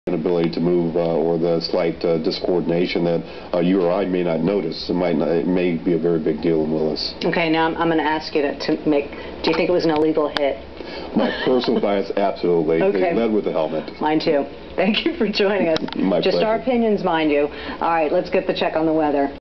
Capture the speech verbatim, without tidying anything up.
inability to move uh, or the slight uh, discoordination that uh, you or I may not notice. It might not, it may be a very big deal in Willis. Okay, now I'm, I'm going to ask you to, to make, do you think it was an illegal hit? My personal bias, absolutely. Okay. They led with the helmet. Mine too. Thank you for joining us. My Just pleasure. our opinions, mind you. All right, let's get the check on the weather.